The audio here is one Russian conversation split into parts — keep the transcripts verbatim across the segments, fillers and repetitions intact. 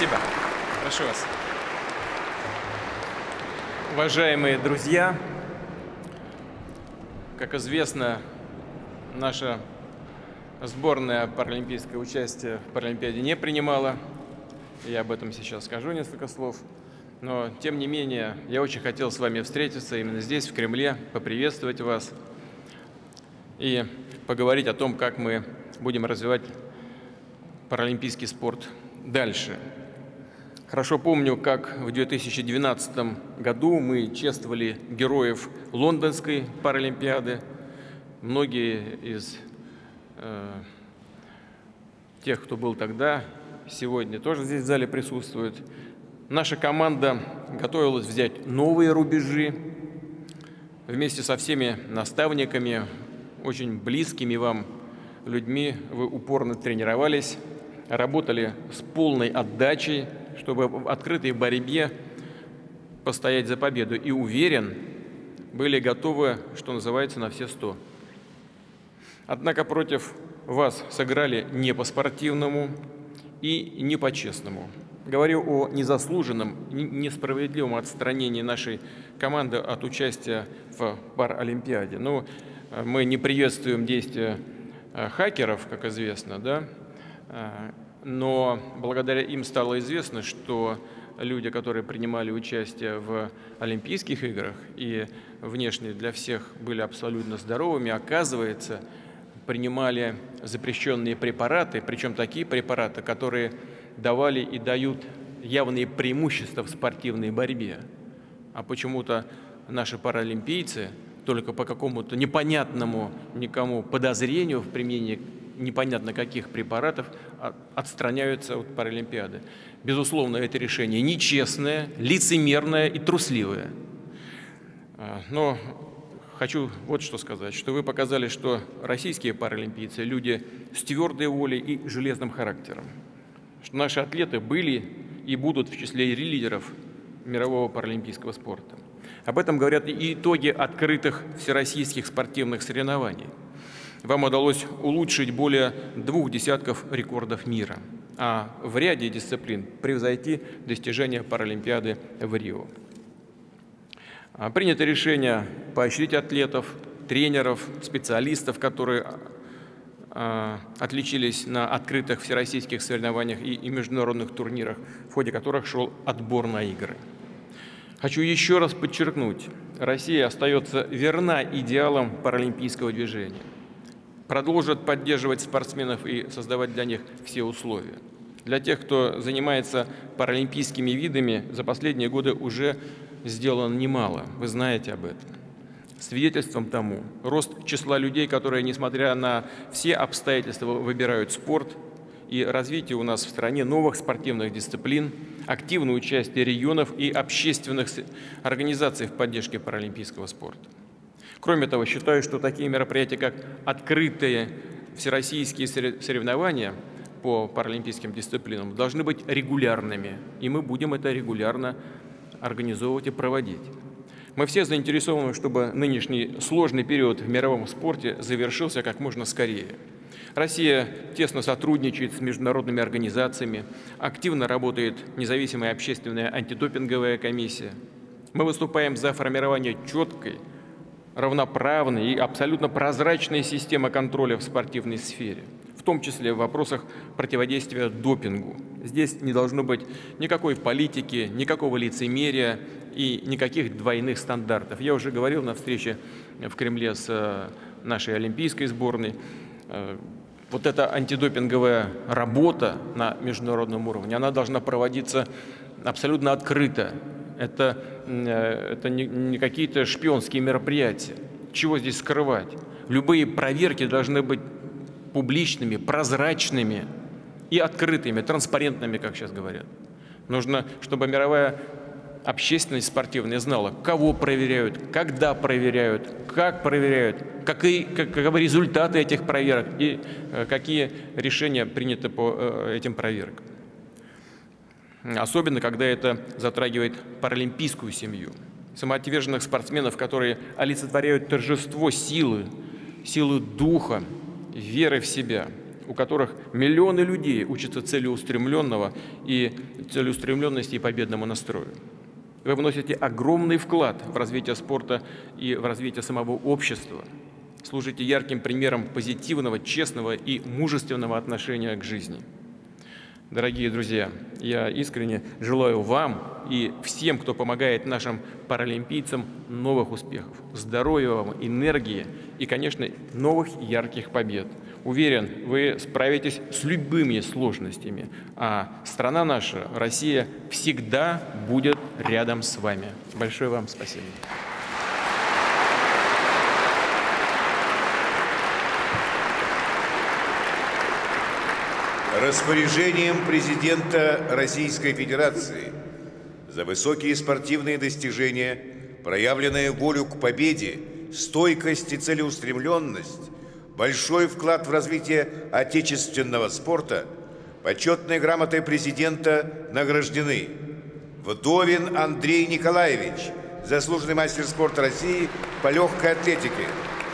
Спасибо. Прошу вас. Уважаемые друзья, как известно, наша сборная паралимпийское участие в Паралимпиаде не принимала. Я об этом сейчас скажу несколько слов. Но, тем не менее, я очень хотел с вами встретиться именно здесь, в Кремле, поприветствовать вас и поговорить о том, как мы будем развивать паралимпийский спорт дальше. Хорошо помню, как в две тысячи двенадцатом году мы чествовали героев Лондонской Паралимпиады. Многие из э, тех, кто был тогда, сегодня тоже здесь в зале присутствуют. Наша команда готовилась взять новые рубежи вместе со всеми наставниками, очень близкими вам людьми. Вы упорно тренировались, работали с полной отдачей, чтобы в открытой борьбе постоять за победу. И уверен, были готовы, что называется, на все сто. Однако против вас сыграли не по-спортивному и не по-честному. Говорю о незаслуженном, несправедливом отстранении нашей команды от участия в Паралимпиаде. Ну, мы не приветствуем действия хакеров, как известно, да? Но благодаря им стало известно, что люди, которые принимали участие в Олимпийских играх и внешне для всех были абсолютно здоровыми, оказывается, принимали запрещенные препараты, причем такие препараты, которые давали и дают явные преимущества в спортивной борьбе. А почему-то наши паралимпийцы только по какому-то непонятному никому подозрению в применении непонятно каких препаратов отстраняются от Паралимпиады. Безусловно, это решение нечестное, лицемерное и трусливое. Но хочу вот что сказать, что вы показали, что российские паралимпийцы – люди с твердой волей и железным характером. Что наши атлеты были и будут в числе лидеров мирового паралимпийского спорта. Об этом говорят и итоги открытых всероссийских спортивных соревнований. Вам удалось улучшить более двух десятков рекордов мира, а в ряде дисциплин превзойти достижения Паралимпиады в Рио. Принято решение поощрить атлетов, тренеров, специалистов, которые отличились на открытых всероссийских соревнованиях и, и международных турнирах, в ходе которых шел отбор на игры. Хочу еще раз подчеркнуть, Россия остается верна идеалам паралимпийского движения, продолжит поддерживать спортсменов и создавать для них все условия. Для тех, кто занимается паралимпийскими видами, за последние годы уже сделано немало, вы знаете об этом. Свидетельством тому рост числа людей, которые, несмотря на все обстоятельства, выбирают спорт, и развитие у нас в стране новых спортивных дисциплин, активное участие регионов и общественных организаций в поддержке паралимпийского спорта. Кроме того, считаю, что такие мероприятия, как открытые всероссийские соревнования по паралимпийским дисциплинам, должны быть регулярными, и мы будем это регулярно организовывать и проводить. Мы все заинтересованы, чтобы нынешний сложный период в мировом спорте завершился как можно скорее. Россия тесно сотрудничает с международными организациями, активно работает независимая общественная антидопинговая комиссия. Мы выступаем за формирование четкой, равноправной и абсолютно прозрачной системы контроля в спортивной сфере, в том числе в вопросах противодействия допингу. Здесь не должно быть никакой политики, никакого лицемерия и никаких двойных стандартов. Я уже говорил на встрече в Кремле с нашей олимпийской сборной. Вот эта антидопинговая работа на международном уровне, она должна проводиться абсолютно открыто. Это, это не, не какие-то шпионские мероприятия. Чего здесь скрывать? Любые проверки должны быть публичными, прозрачными и открытыми, транспарентными, как сейчас говорят. Нужно, чтобы мировая общественность спортивная знала, кого проверяют, когда проверяют, как проверяют, какие, каковы результаты этих проверок и какие решения приняты по этим проверкам. Особенно, когда это затрагивает паралимпийскую семью. Самоотверженных спортсменов, которые олицетворяют торжество силы, силы духа, веры в себя. у которых миллионы людей учатся целеустремленного и целеустремленности и победному настрою. Вы вносите огромный вклад в развитие спорта и в развитие самого общества. Служите ярким примером позитивного, честного и мужественного отношения к жизни. Дорогие друзья, я искренне желаю вам и всем, кто помогает нашим паралимпийцам, новых успехов, здоровья вам, энергии и, конечно, новых ярких побед. Уверен, вы справитесь с любыми сложностями, а страна наша, Россия, всегда будет рядом с вами. Большое вам спасибо. Распоряжением президента Российской Федерации за высокие спортивные достижения, проявленную волю к победе, стойкость и целеустремленность, большой вклад в развитие отечественного спорта, почетной грамотой президента награждены Вдовин Андрей Николаевич, заслуженный мастер спорта России по легкой атлетике.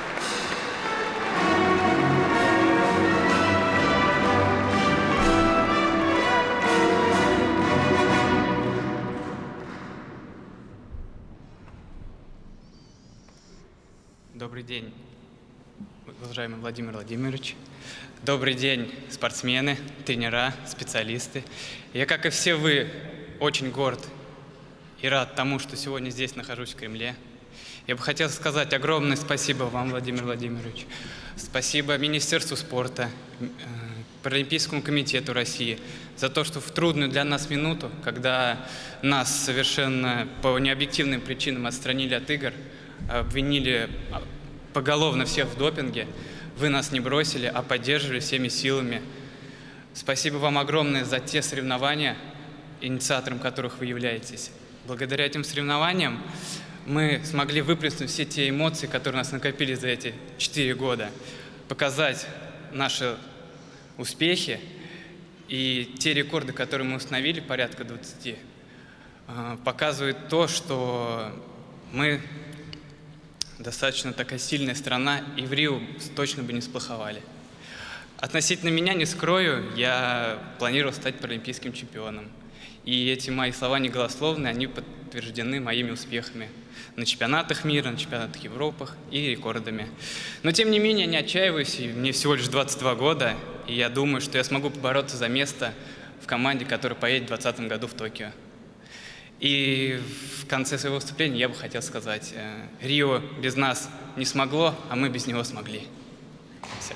Добрый день, уважаемый Владимир Владимирович. Добрый день, спортсмены, тренера, специалисты. Я, как и все вы, очень горд и рад тому, что сегодня здесь нахожусь в Кремле. Я бы хотел сказать огромное спасибо вам, Владимир Владимирович. Спасибо Министерству спорта, Паралимпийскому комитету России за то, что в трудную для нас минуту, когда нас совершенно по необъективным причинам отстранили от игр, обвинили поголовно всех в допинге, вы нас не бросили, а поддерживали всеми силами. Спасибо вам огромное за те соревнования, инициатором которых вы являетесь. Благодаря этим соревнованиям мы смогли выплеснуть все те эмоции, которые у нас накопились за эти четыре года, показать наши успехи и те рекорды, которые мы установили, порядка двадцати, показывают то, что мы достаточно такая сильная страна, и в Рио точно бы не сплоховали. Относительно меня, не скрою, я планировал стать паралимпийским чемпионом. И эти мои слова не голословные, они подтверждены моими успехами на чемпионатах мира, на чемпионатах Европы и рекордами. Но тем не менее, не отчаиваюсь, и мне всего лишь двадцать два года, и я думаю, что я смогу побороться за место в команде, которая поедет в двадцатом году в Токио. И в конце своего выступления я бы хотел сказать, Рио без нас не смогло, а мы без него смогли. Все.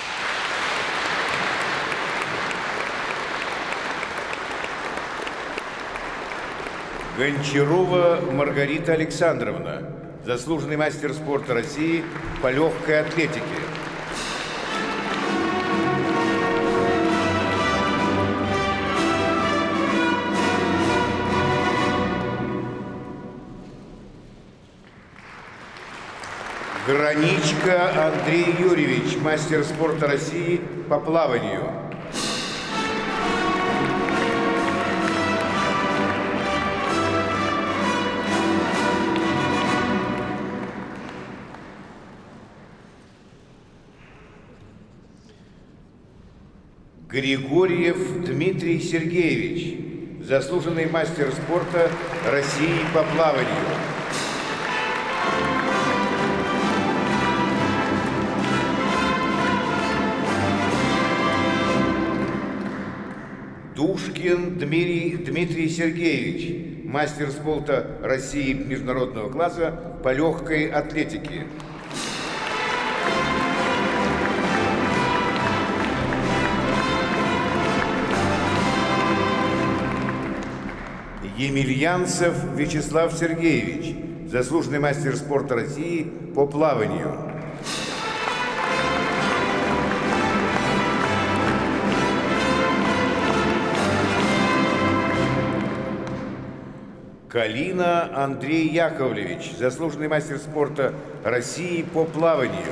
Гончарова Маргарита Александровна, заслуженный мастер спорта России по легкой атлетике. Граничка Андрей Юрьевич, мастер спорта России по плаванию. Григорьев Дмитрий Сергеевич, заслуженный мастер спорта России по плаванию. Душкин Дмитрий, Дмитрий Сергеевич, мастер спорта России международного класса по легкой атлетике. Емельянцев Вячеслав Сергеевич, заслуженный мастер спорта России по плаванию. Калина Андрей Яковлевич, заслуженный мастер спорта России по плаванию.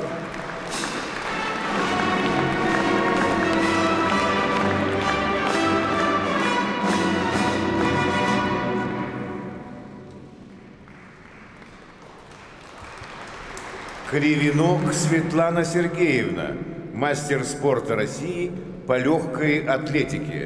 Кривенок Светлана Сергеевна, мастер спорта России по легкой атлетике.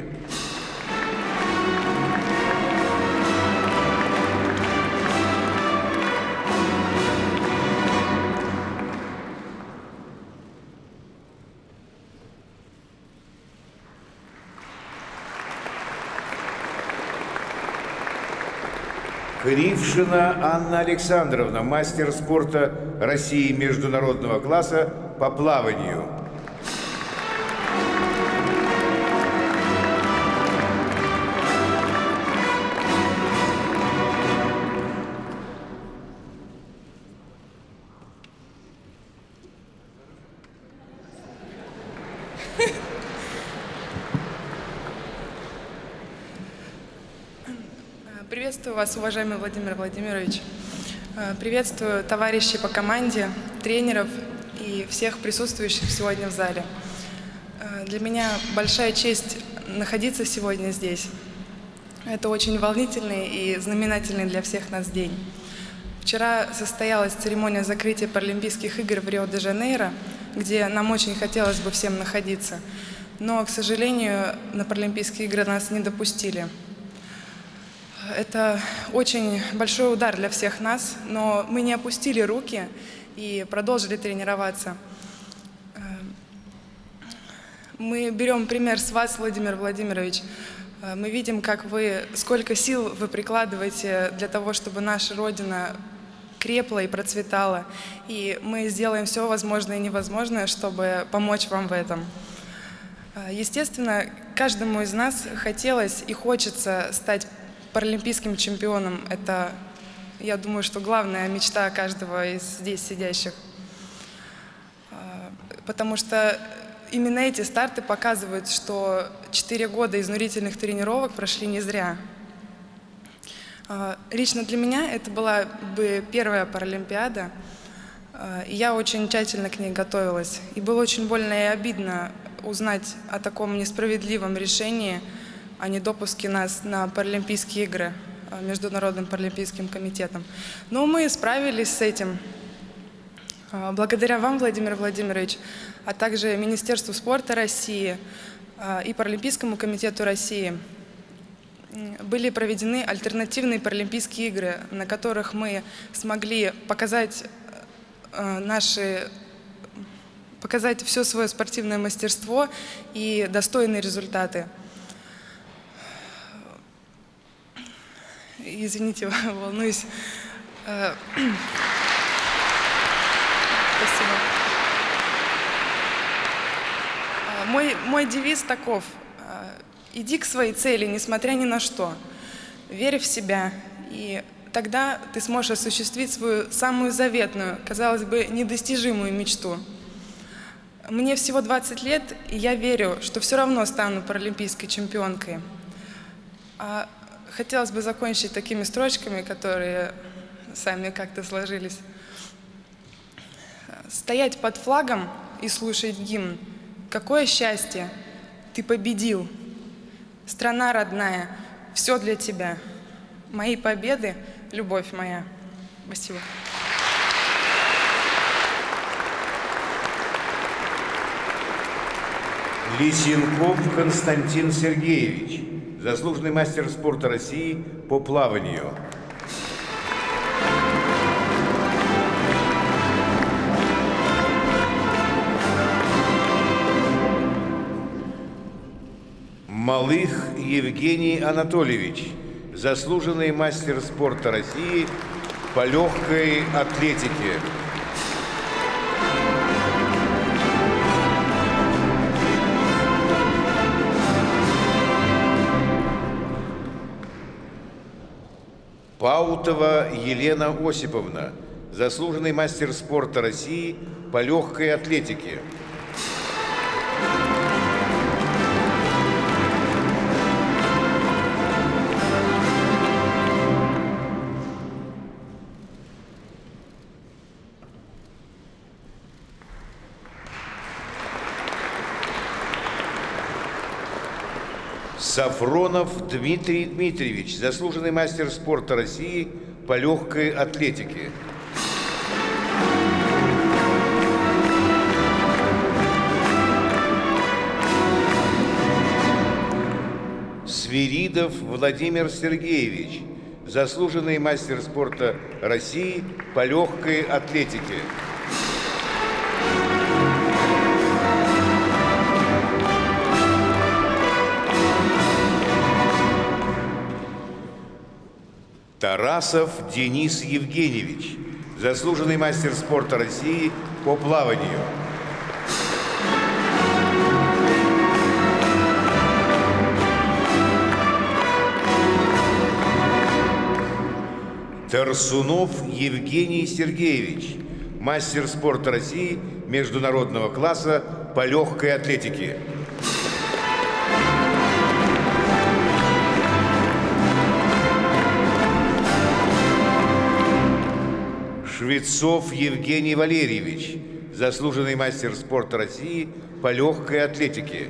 Крившина Анна Александровна, мастер спорта России международного класса по плаванию. Приветствую вас, уважаемый Владимир Владимирович. Приветствую товарищей по команде, тренеров и всех присутствующих сегодня в зале. Для меня большая честь находиться сегодня здесь. Это очень волнительный и знаменательный для всех нас день. Вчера состоялась церемония закрытия Паралимпийских игр в Рио-де-Жанейро, где нам очень хотелось бы всем находиться. Но, к сожалению, на Паралимпийские игры нас не допустили. Это очень большой удар для всех нас, но мы не опустили руки и продолжили тренироваться. Мы берем пример с вас, Владимир Владимирович. Мы видим, как вы, сколько сил вы прикладываете для того, чтобы наша Родина крепла и процветала. И мы сделаем все возможное и невозможное, чтобы помочь вам в этом. Естественно, каждому из нас хотелось и хочется стать паралимпийским чемпионом. Это, я думаю, что главная мечта каждого из здесь сидящих. Потому что именно эти старты показывают, что четыре года изнурительных тренировок прошли не зря. Лично для меня это была бы первая Паралимпиада, и я очень тщательно к ней готовилась. И было очень больно и обидно узнать о таком несправедливом решении о недопуске нас на Паралимпийские игры Международным паралимпийским комитетом. Но мы справились с этим. Благодаря вам, Владимир Владимирович, а также Министерству спорта России и Паралимпийскому комитету России были проведены альтернативные Паралимпийские игры, на которых мы смогли показать наши, показать все свое спортивное мастерство и достойные результаты. Извините, волнуюсь. Спасибо. Мой, мой девиз таков. Иди к своей цели, несмотря ни на что. Верь в себя, и тогда ты сможешь осуществить свою самую заветную, казалось бы, недостижимую мечту. Мне всего двадцать лет, и я верю, что все равно стану паралимпийской чемпионкой. Хотелось бы закончить такими строчками, которые сами как-то сложились. Стоять под флагом и слушать гимн. Какое счастье! Ты победил! Страна родная, все для тебя. Мои победы — любовь моя. Спасибо. Лисенков Константин Сергеевич, заслуженный мастер спорта России по плаванию. Малых Евгений Анатольевич, заслуженный мастер спорта России по легкой атлетике. Паутова Елена Осиповна, заслуженный мастер спорта России по легкой атлетике. Сафронов Дмитрий Дмитриевич, заслуженный мастер спорта России по легкой атлетике. Демидов Владимир Сергеевич, заслуженный мастер спорта России по легкой атлетике. Тарасов Денис Евгеньевич, заслуженный мастер спорта России по плаванию. Тарсунов Евгений Сергеевич, мастер спорта России международного класса по легкой атлетике. Швецов Евгений Валерьевич, заслуженный мастер спорта России по легкой атлетике.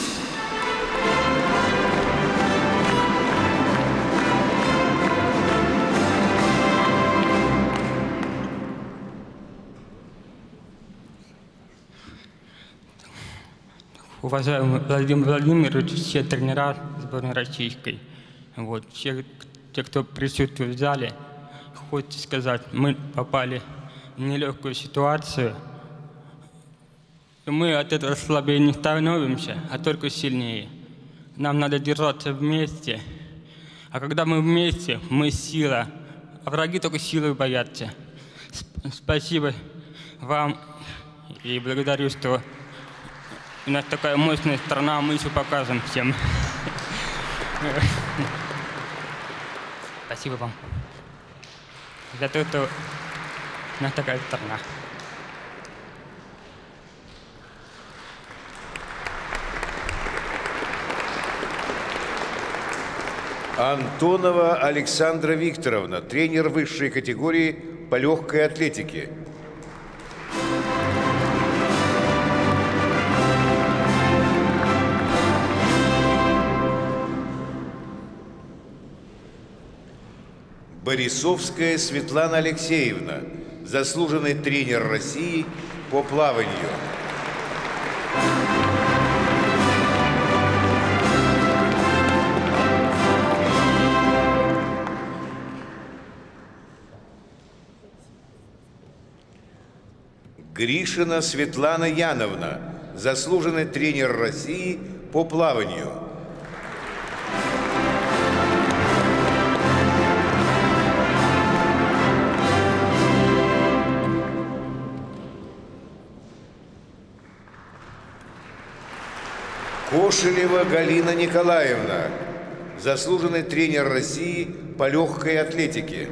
Уважаемый Владимир Владимирович, все тренера сборной российской, вот, все, те, кто присутствует в зале, хочется сказать, мы попали в нелегкую ситуацию. И мы от этого слабее не становимся, а только сильнее. Нам надо держаться вместе. А когда мы вместе, мы сила. А враги только силой боятся. Спасибо вам и благодарю, что у нас такая мощная страна, мы еще покажем всем. Спасибо вам за то, что у нас такая страна. Антонова Александра Викторовна, тренер высшей категории по легкой атлетике. Борисовская Светлана Алексеевна, заслуженный тренер России по плаванию. Гришина Светлана Яновна, заслуженный тренер России по плаванию. Кошелева Галина Николаевна, заслуженный тренер России по легкой атлетике.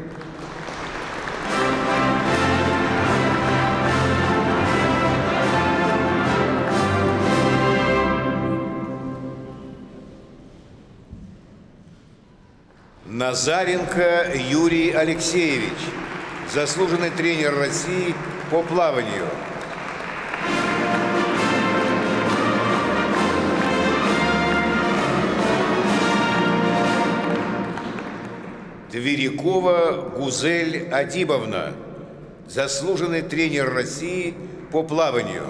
Назаренко Юрий Алексеевич, заслуженный тренер России по плаванию. Тверякова Гузель Адибовна, заслуженный тренер России по плаванию.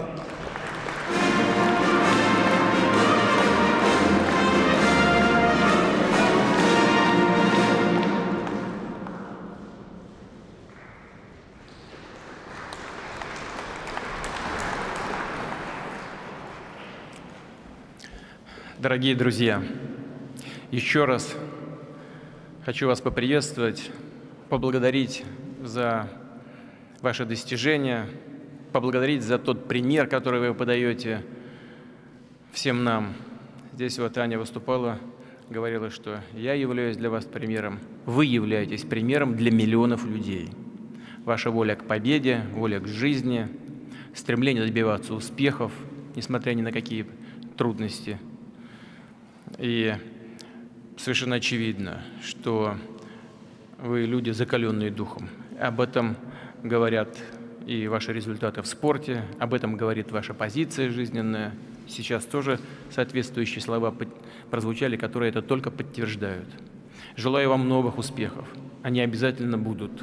Дорогие друзья, еще раз хочу вас поприветствовать, поблагодарить за ваши достижения, поблагодарить за тот пример, который вы подаете всем нам. Здесь вот Аня выступала, говорила, что я являюсь для вас примером. Вы являетесь примером для миллионов людей. Ваша воля к победе, воля к жизни, стремление добиваться успехов, несмотря ни на какие трудности. И совершенно очевидно, что вы люди, закаленные духом. Об этом говорят и ваши результаты в спорте, об этом говорит ваша позиция жизненная. Сейчас тоже соответствующие слова прозвучали, которые это только подтверждают. Желаю вам новых успехов. Они обязательно будут.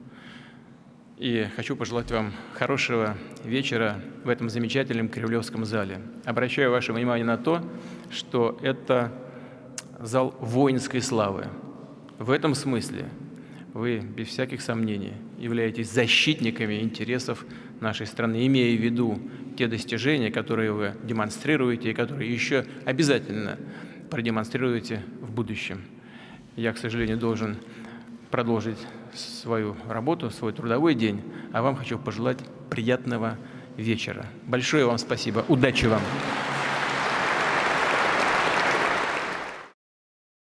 И хочу пожелать вам хорошего вечера в этом замечательном Кремлевском зале. Обращаю ваше внимание на то, что это зал воинской славы. В этом смысле вы, без всяких сомнений, являетесь защитниками интересов нашей страны, имея в виду те достижения, которые вы демонстрируете и которые еще обязательно продемонстрируете в будущем. Я, к сожалению, должен продолжить свою работу, свой трудовой день, а вам хочу пожелать приятного вечера. Большое вам спасибо. Удачи вам!